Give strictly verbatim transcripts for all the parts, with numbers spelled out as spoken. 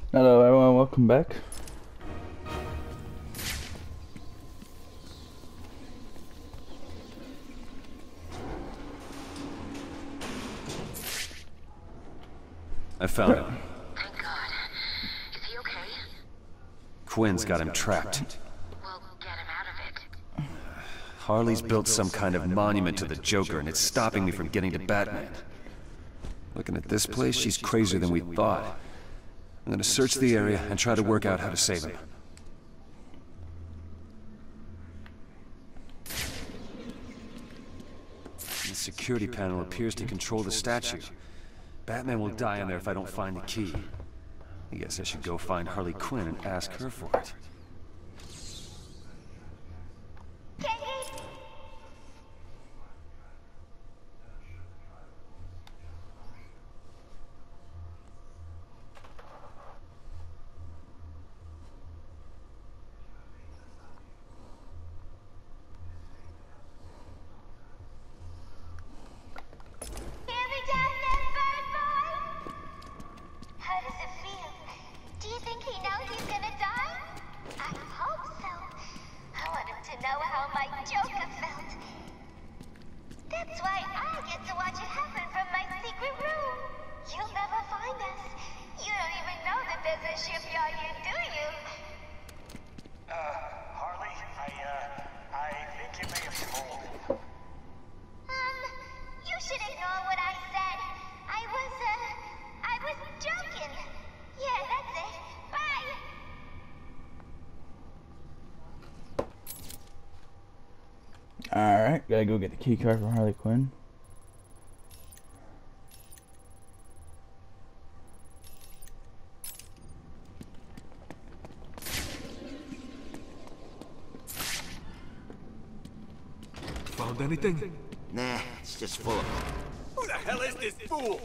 Hello everyone, welcome back. I found him. Thank God. Is he okay? Quinn's got him trapped. We'll get him out of it. Harley's built some kind of monument to the Joker, and it's stopping me from getting to Batman. Looking at this place, she's crazier than we thought. I'm gonna search the area and try to work out how to save him. The security panel appears to control the statue. Batman will die in there if I don't find the key. I guess I should go find Harley Quinn and ask her for it. Alright, gotta go get the key card from Harley Quinn. Found anything? Nah, it's just full of them. Who the hell is this fool?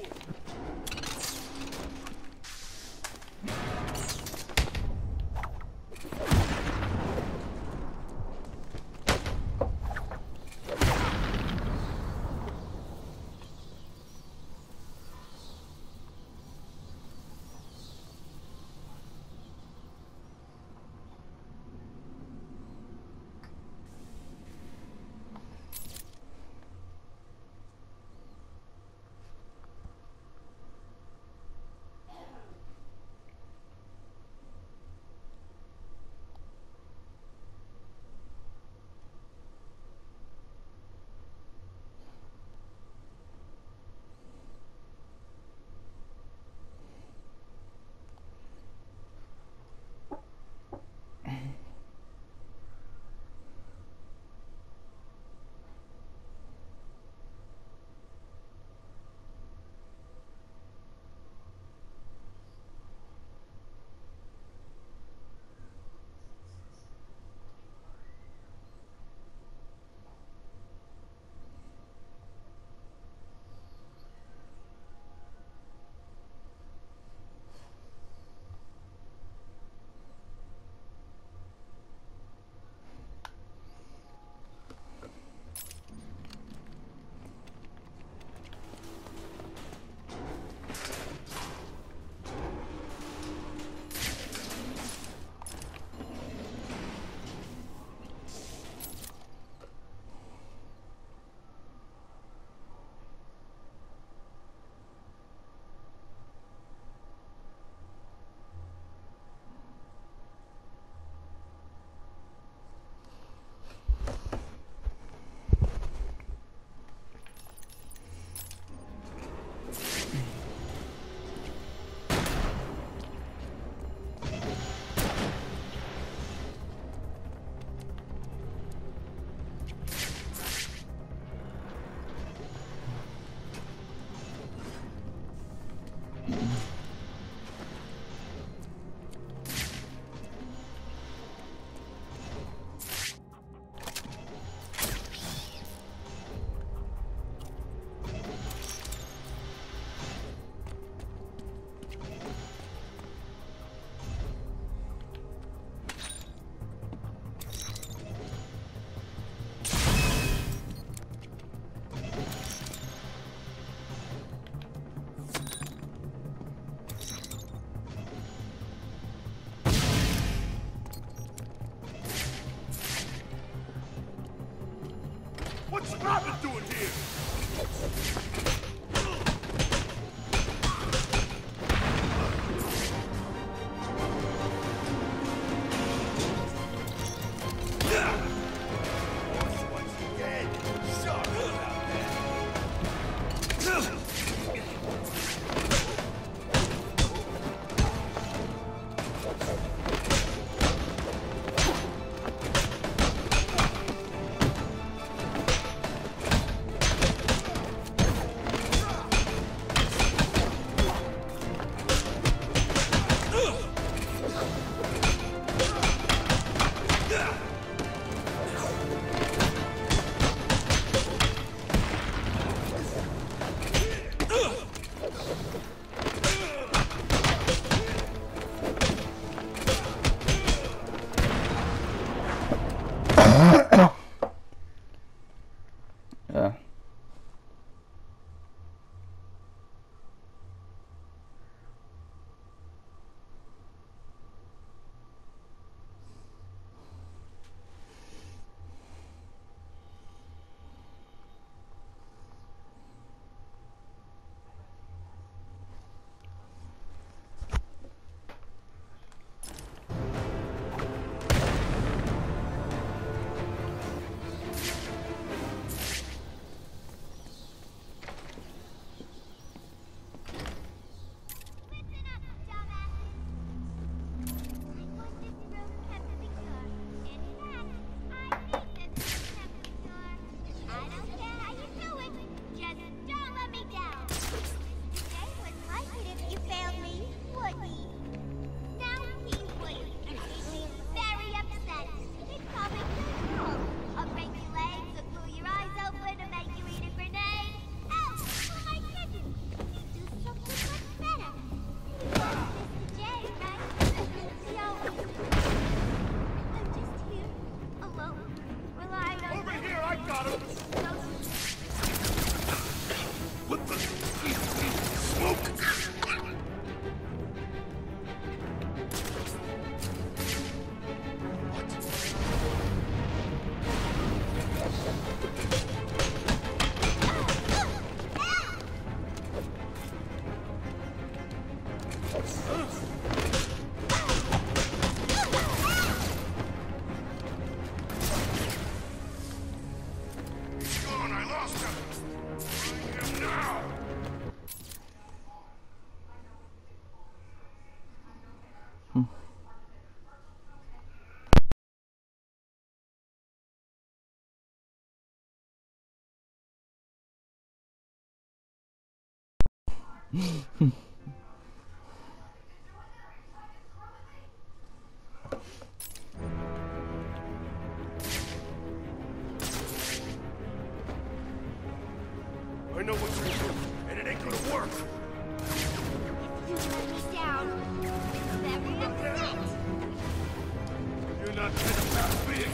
I know what you're doing, and it ain't gonna work. You let me down. Very upset. You're not getting past me.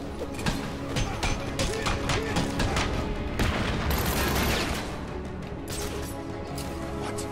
What?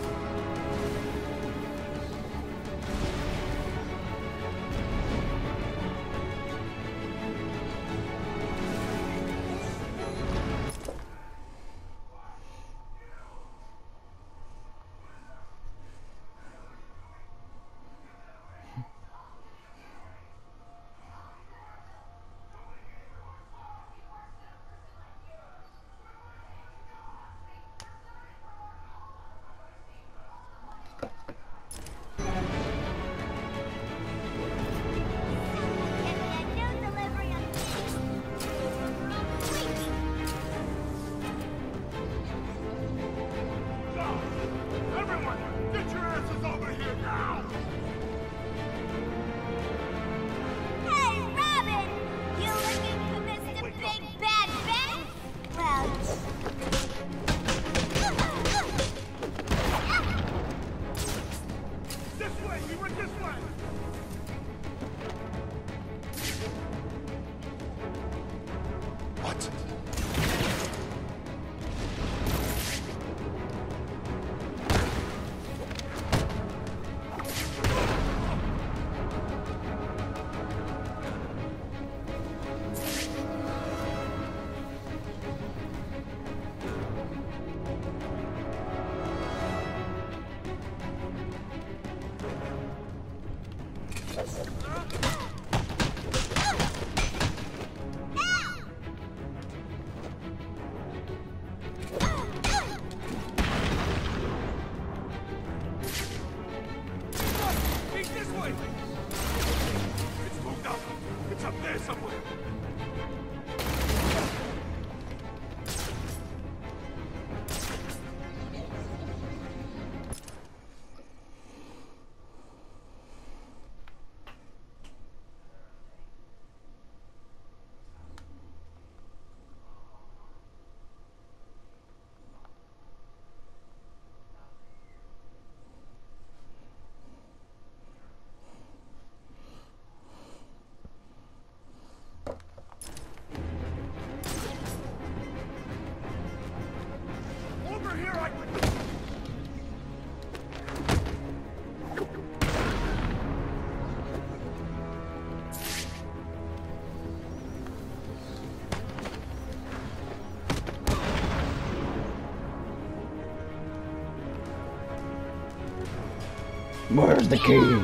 Where's the key? The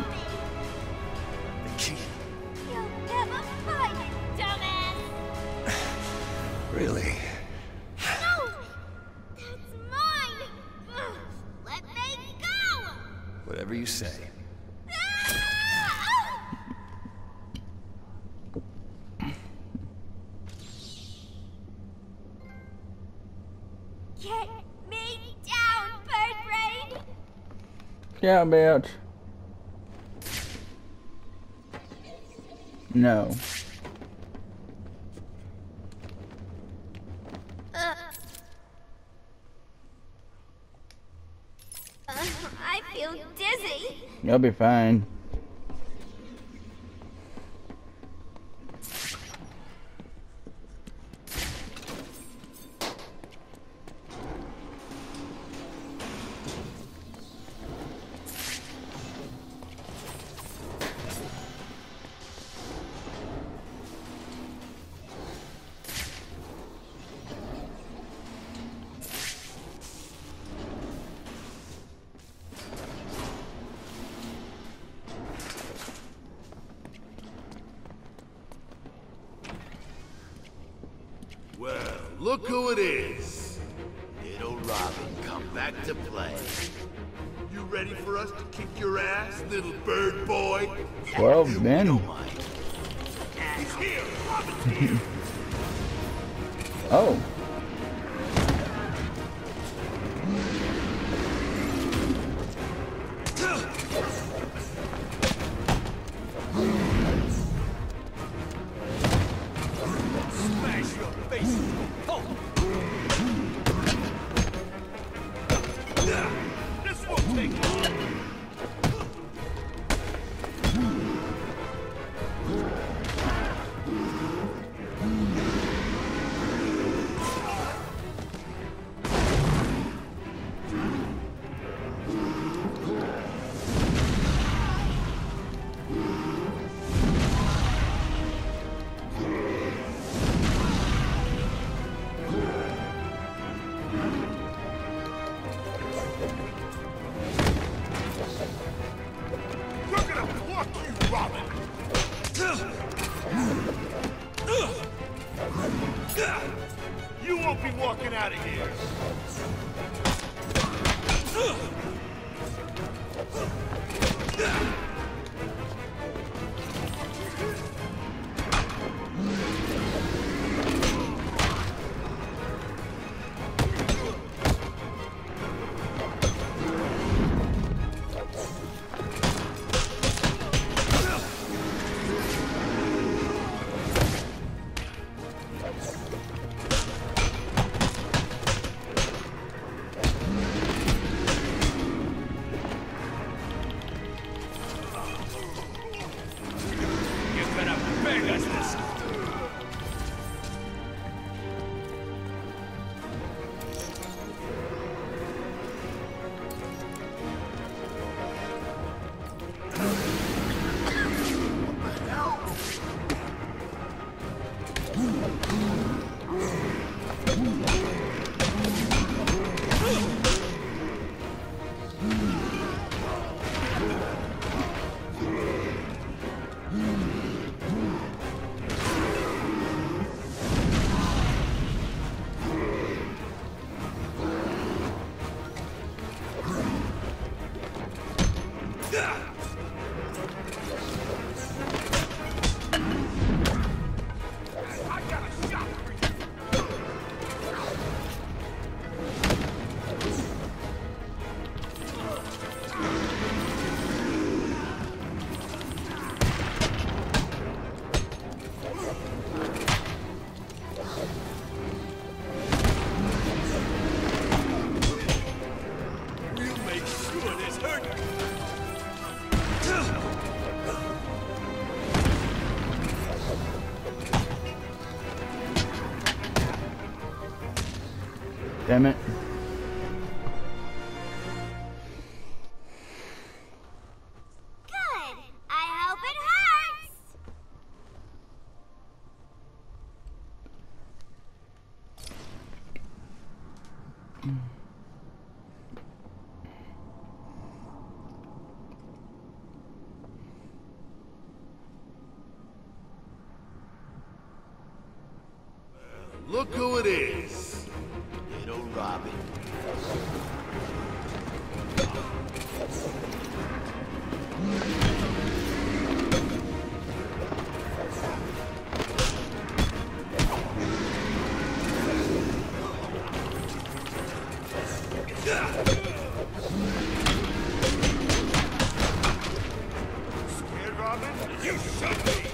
key? You'll never find it, dumbass! Really? No! That's mine! Ugh, let me go! Whatever you say. Ah! Get me down, bird brain! Yeah, bitch. No. Uh, uh, I feel dizzy. You'll be fine. Well, look who it is. Little Robin, come back to play. You ready for us to kick your ass, little bird boy? Well, then. He's here! Robin's here! Oh. Smash your face! Oh! This won't take long! You won't be walking out of here! Damn it. Good. I hope it hurts. Look who it is! Little Robin. Scared, Robin? You shut me!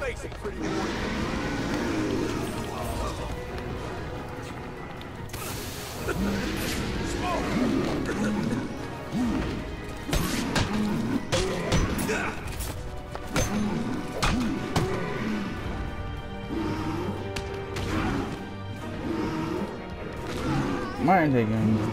face it, pretty boy. Mine taking.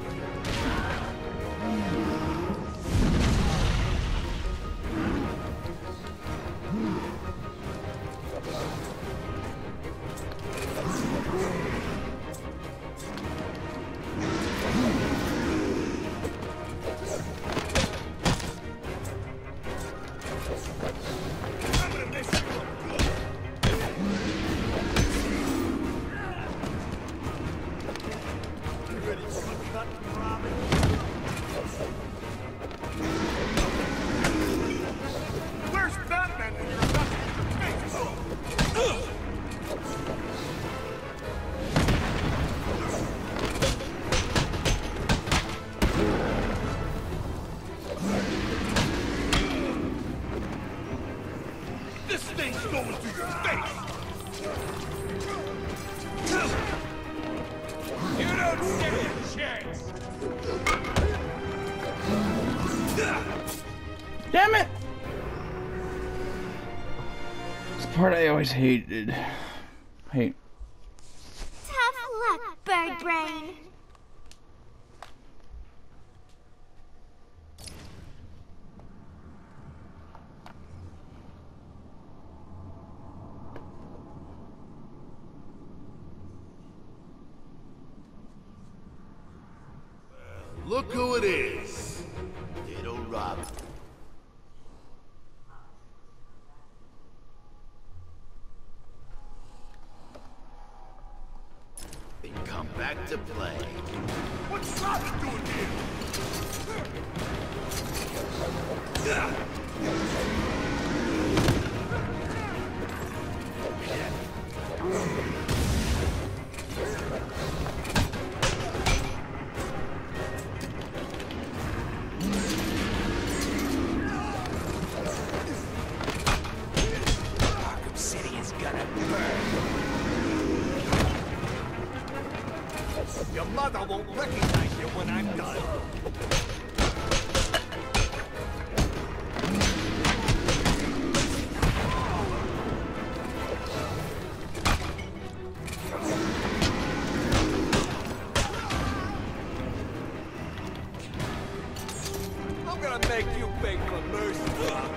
Where's Batman when you're about to get your face? This thing's going through your face! You don't stand a chance! Damn it! It's the part I always hated. Hate. Tough luck, bird brain. Look who it is! Little Robin. They come back to play. What's Robin doing Arkham City is gonna burn. Your mother won't recognize you when I'm done. I'm gonna make you beg for mercy, Robin.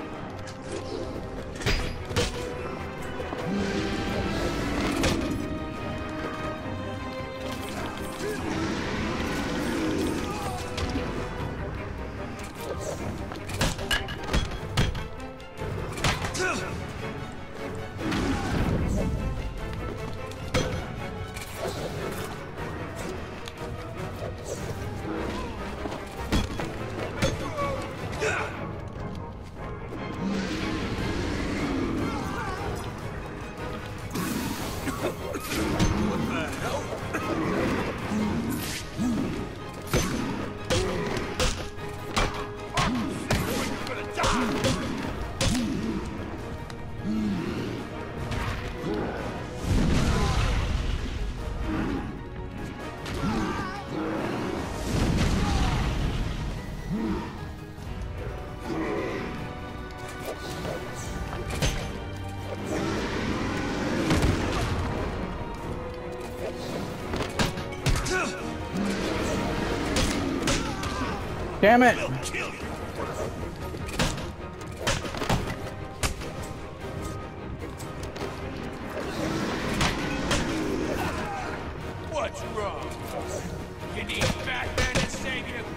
Damn it! What's wrong? You need Batman to save you?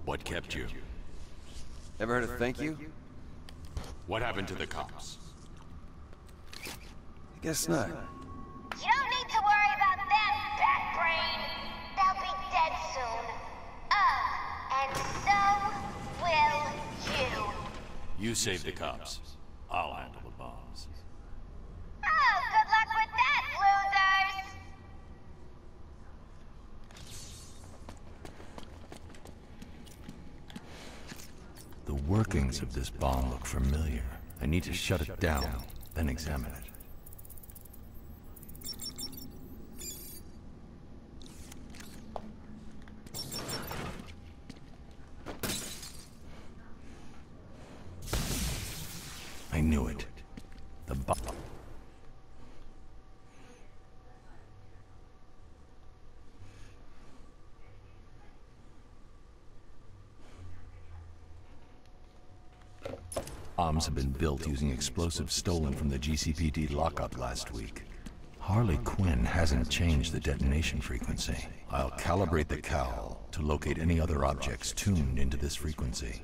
What kept you? Ever heard of thank you? What happened to the cops? I guess not. You don't need to worry about them, Bat Brain. They'll be dead soon. Oh, and so will you. You save the cops. I'll handle the bombs. Oh, good luck with that, losers! The workings of this bomb look familiar. I need to shut it down, then examine it. I knew it. The bomb. Bombs have been built using explosives stolen from the G C P D lockup last week. Harley Quinn hasn't changed the detonation frequency. I'll calibrate the cowl to locate any other objects tuned into this frequency.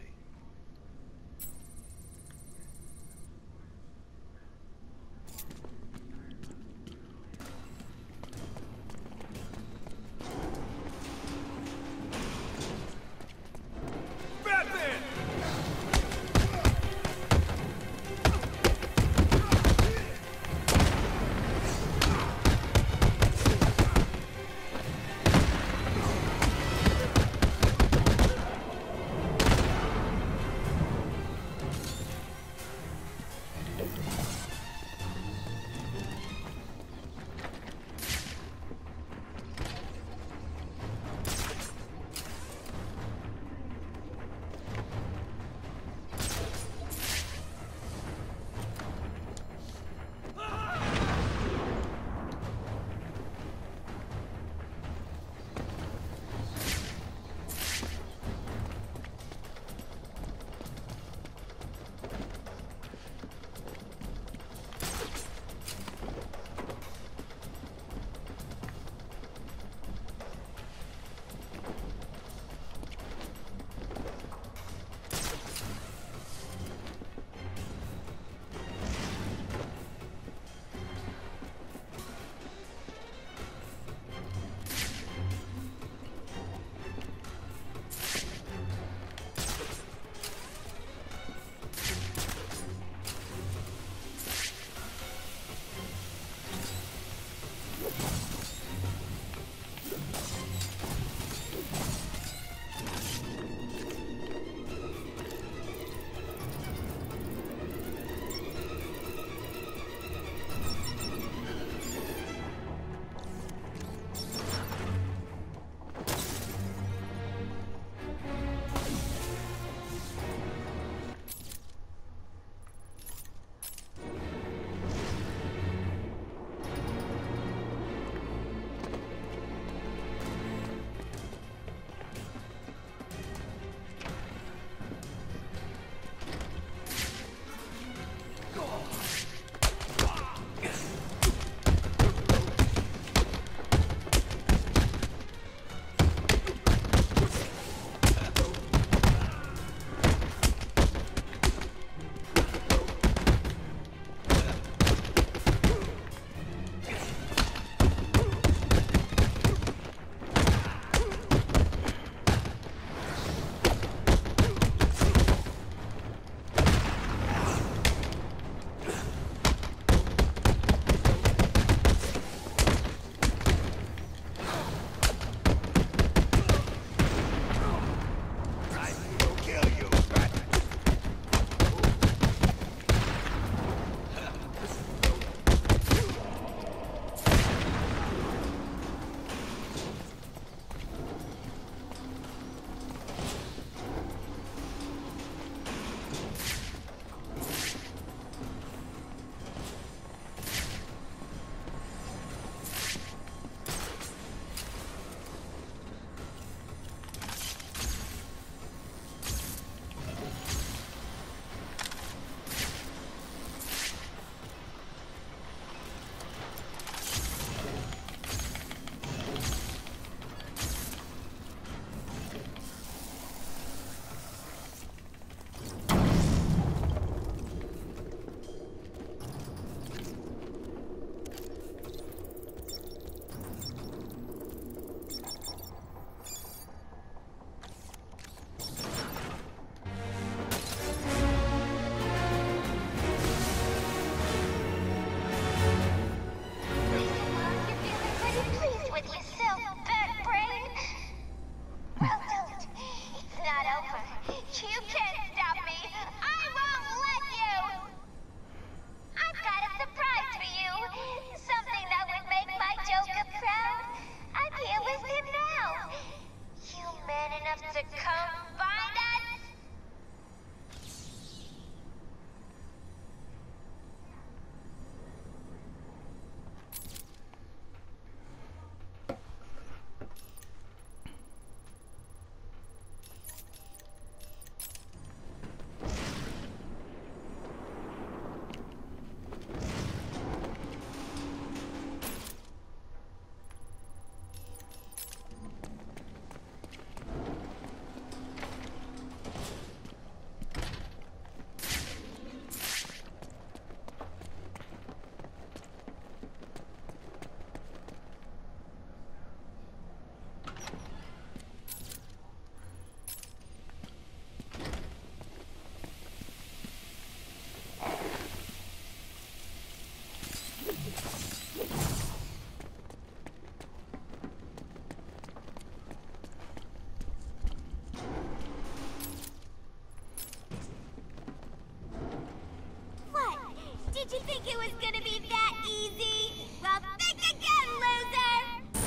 gonna be that easy? Well, think again, loser!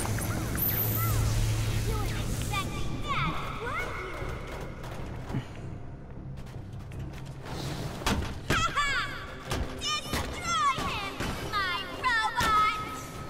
You weren't expecting that, were you? Ha-ha! Destroy him, my robot!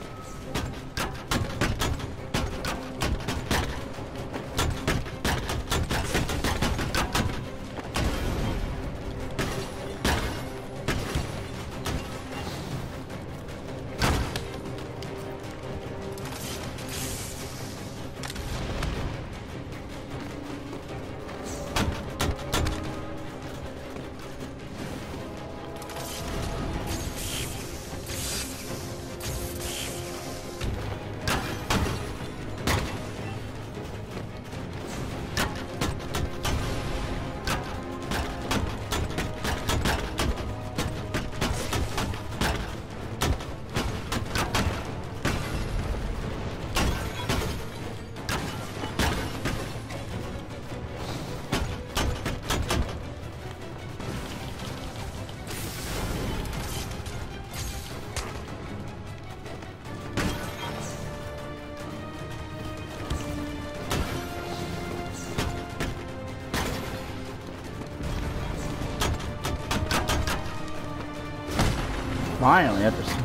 Finally, after some...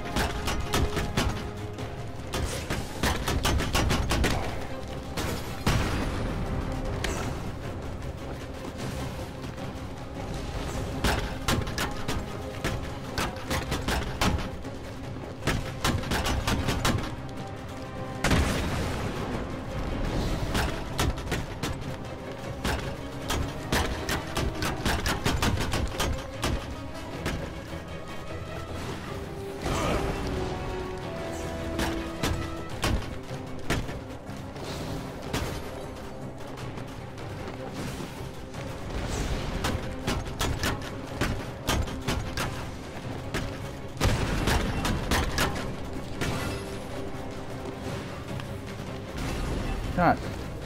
God.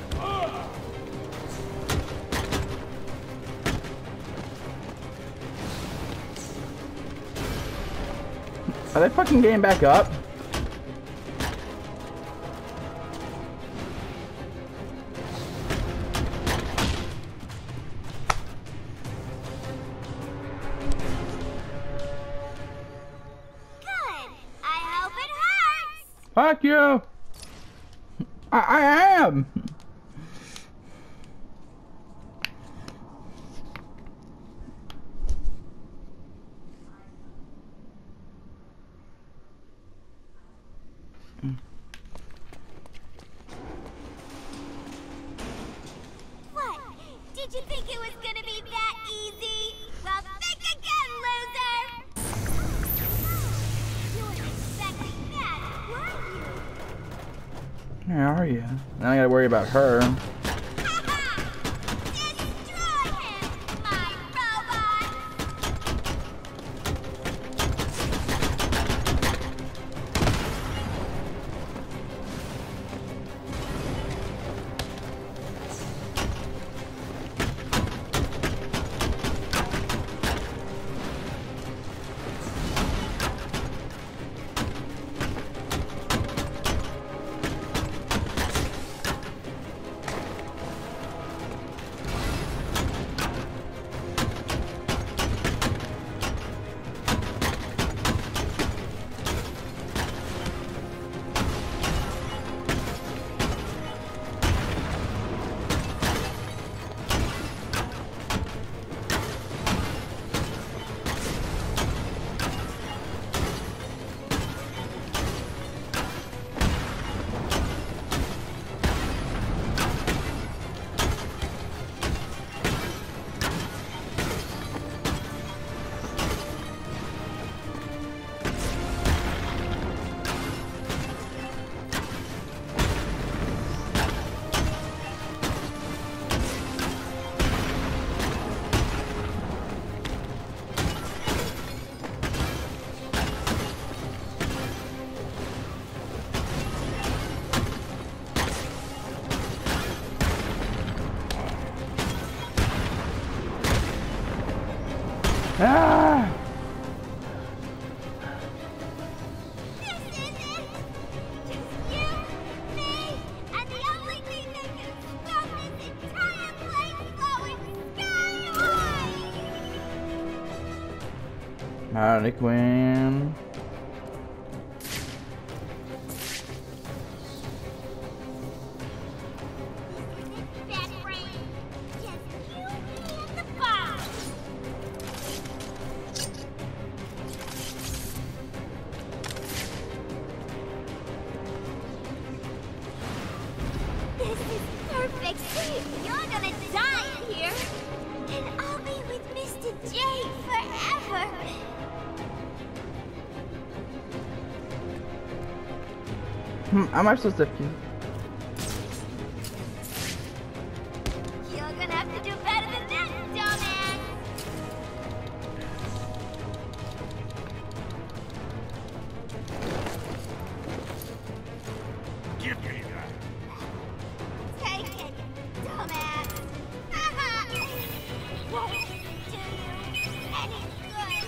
Are they fucking getting back up? Good. I hope it hurts. Fuck you! I, I am! What? Did you think it was gonna be that easy? Well, think again, loser! You weren't expecting that, were you? Where are you? Now I gotta worry about her. Ha-ha! Destroy him, my robot! Ah! Harley Quinn. Bad brain. Just you and the boss. This is perfect. You're gonna die in here. And I'll be with Mister J forever. Hmm, am I supposed to? You're gonna have to do better than that, dumbass. Give me that. Take it, dumbass. Haha. Won't do you any good.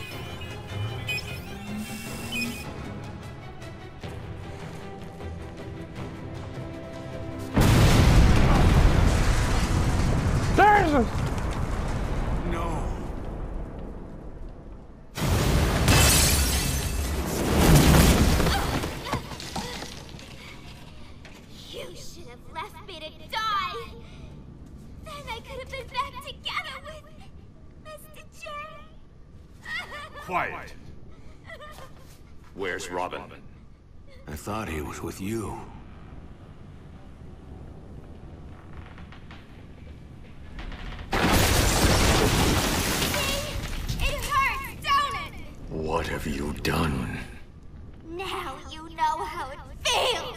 There's a... No. You should have left me to die. Then I could have been back together with Mister J. Quiet. Where's Robin? I thought he was with you. It hurts, don't it? What have you done? Now you know how it feels.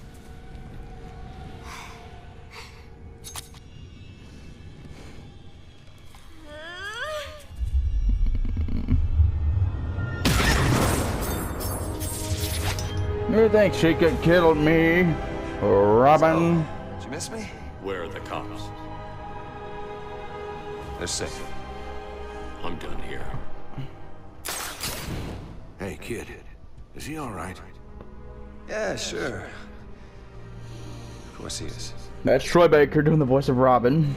You think she could kill me, Robin? Did you miss me? Where are the cops? They're safe. I'm done here. Hey, kid. Is he all right? Yeah, sure. Of course he is. That's Troy Baker doing the voice of Robin.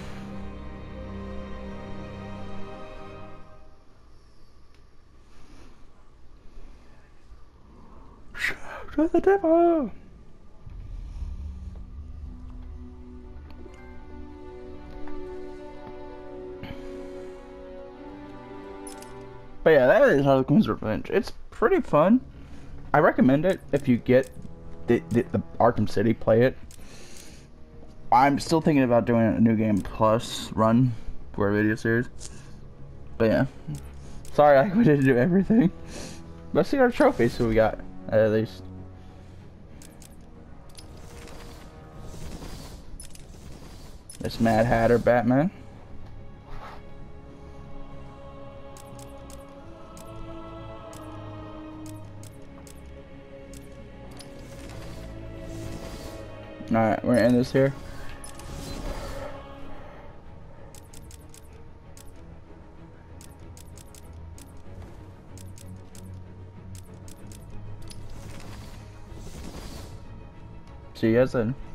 To the devil. But yeah, that is Harley Quinn's Revenge. It's pretty fun. I recommend it if you get the, the, the Arkham City, play it. I'm still thinking about doing a new game plus run for a video series. But yeah. Sorry I didn't do everything. Let's see our trophies who we got at least. This Mad Hatter Batman. Alright, we're gonna end this here. See you guys then.